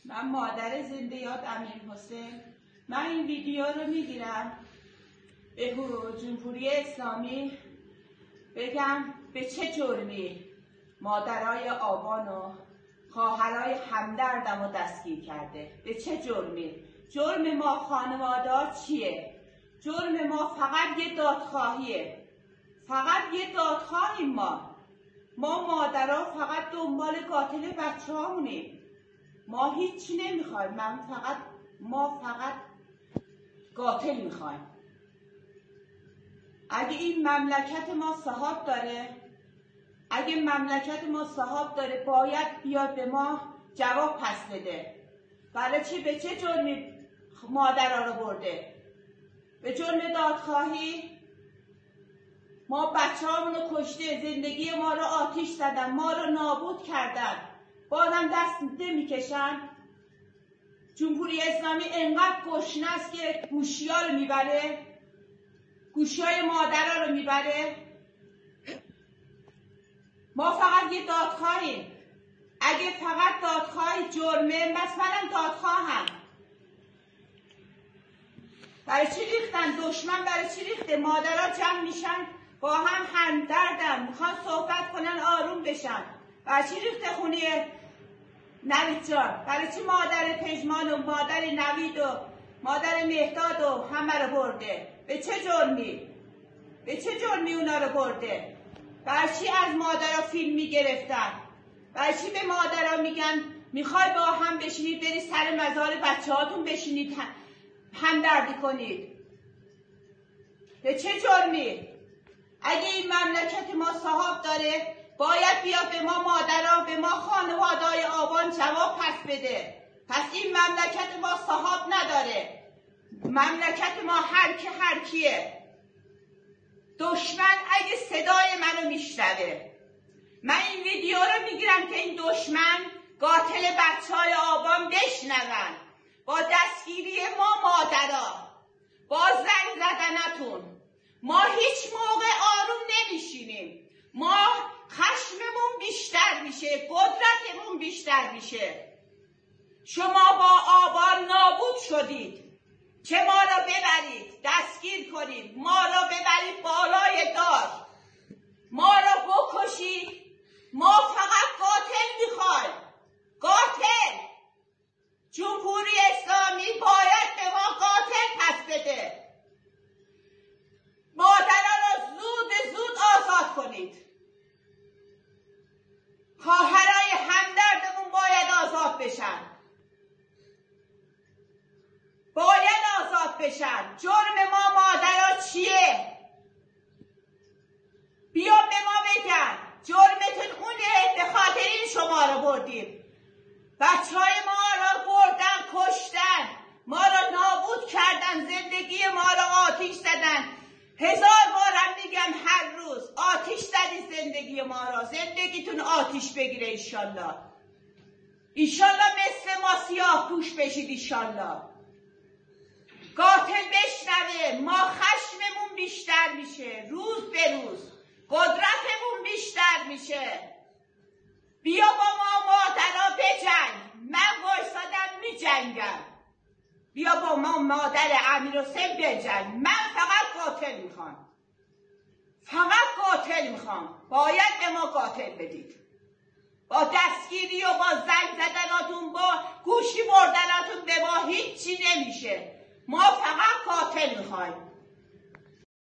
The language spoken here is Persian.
من مادر زنده یاد امیرحسین. من این ویدیو رو میگیرم به جمهوری اسلامی بگم به چه جرمی مادرای آبان و خواهرای همدردم رو دستگیر کرده. به چه جرمی؟ جرم ما خانواده چیه؟ جرم ما فقط یه دادخواهیه. فقط یه دادخواهیم ما مادرها فقط دنبال قاتل بچه هامونیم. ما هیچی نمیخوایم. ما فقط قاتل میخوایم. اگه این مملکت ما صاحب داره باید بیاد به ما جواب پس بده. برای چی؟ به چه جرمی مادرها رو برده؟ به جرم دادخواهی. ما بچه هامونو کشته، زندگی ما رو آتیش زدن، ما رو نابود کردن، بازم دست نمیکشن. جمهوری اسلامی انقدر گشنه است که گوشی ها رو میبره، گوشی های مادرها رو میبره. ما فقط یه دادخواهیم. اگه فقط دادخواهی جرمه، بس منم دادخواهم. برای چی ریختن؟ دشمن برای چی ریخته؟ مادرها جمع میشن با هم همدردن، میخوان صحبت کنن آروم بشن. برای چی ریخته خونه نوید جان؟ برای چی مادر پژمان و مادر نوید و مادر مهداد و همه رو برده؟ به چه جرمی؟ به چه جرمی اونا رو برده؟ برای چی از مادرها فیلم میگرفتن؟ برای چی به مادرها میگن میخوای با هم بشینید بری سر مزار بچه هاتون بشینید همدردی کنید؟ به چه جرمی؟ اگه این مملکت ما صاحب داره باید بیاد به ما مادرها، به ما خانواده‌های آبان جواب پس بده. پس این مملکت ما صاحب نداره. مملکت ما هر کیه. دشمن اگه صدای منو میشنوه، من این ویدیو رو میگیرم که این دشمن قاتل بچه‌های آبان بشنون. با دستگیری ما مادرها، با زنگ زدنتون، ما هیچ موقع آروم نمیشینیم. ما خشممون بیشتر میشه، قدرتمون بیشتر میشه. شما با آبان نابود شدید. چه ما را ببرید دستگیر کنید، ما را ببرید بالای دار، ما را بکشید. ما فقط قاتل میخوایم. قاتل. جمهوری اسلامی باید به ما قاتل پس بده. مادران را زود آزاد کنید. خواهرای همدردمون باید آزاد بشن. باید آزاد بشن. جرم ما مادرها چیه؟ بیا به ما بگن. جرمتون اونه، به خاطر این شما رو بردیم. بچهای ما را بردن، کشتن، ما را نابود کردن، زندگی ما را آتیش زدن. 1000 بارم میگم هر روز آتیش زدی زندگی ما را. زندگیتون آتیش بگیره ایشالله. ایشالله مثل ما سیاه پوش بشید ایشالله. قاتل بشنوه. ما خشممون بیشتر میشه روز به روز، قدرتمون بیشتر میشه. بیا با ما مادرها بجنگ. من وایسادم میجنگم. بیا با ما مادر امیرحسین بجنگ. من فقط قاتل میخوام. فقط قاتل میخوام. باید به ما قاتل بدید. با دستگیری و با زنگ زدناتون، با گوشی بردناتون به ما هیچی نمیشه. ما فقط قاتل میخوایم.